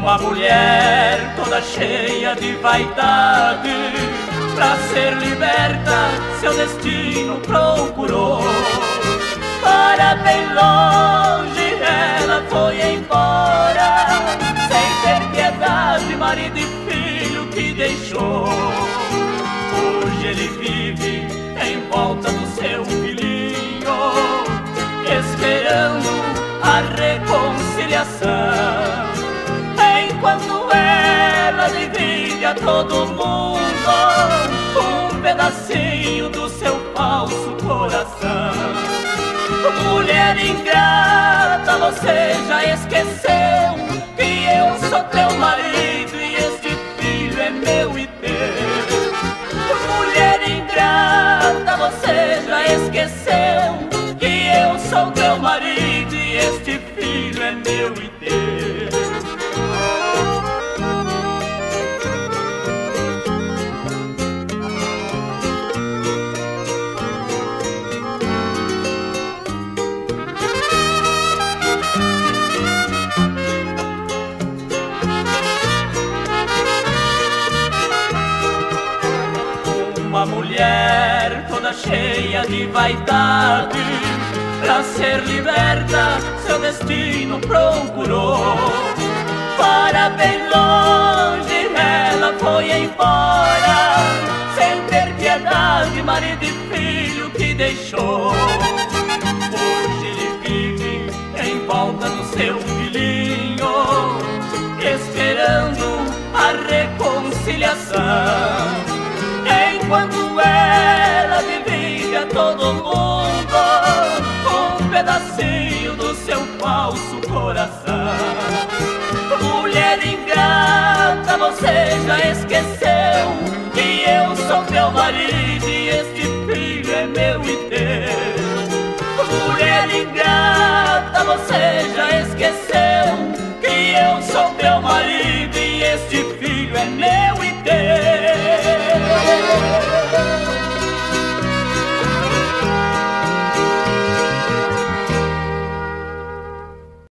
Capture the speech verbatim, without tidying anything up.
Uma mulher toda cheia de vaidade, pra ser liberta seu destino procurou. Para bem longe ela foi embora, sem ter piedade, marido e filho que deixou. Hoje ele vive em volta do seu filhinho, esperando a reconciliação. Enquanto ela divide a todo mundo um pedacinho do seu falso coração. Mulher ingrata, você já esqueceu que eu sou teu marido e este filho é meu e teu. Mulher ingrata, você já esqueceu que eu sou teu marido e este filho é meu e teu. Uma mulher toda cheia de vaidade, pra ser liberta seu destino procurou. Para bem longe ela foi embora, sem ter piedade, marido e filho que deixou. Hoje ele vive em volta do seu filhinho, esperando a reconciliação. Enquanto ela divide a todo mundo um pedacinho do seu falso coração. Mulher ingrata, você já esqueceu que eu sou teu marido e este filho é meu e teu. Mulher ingrata, você já esqueceu que eu sou teu marido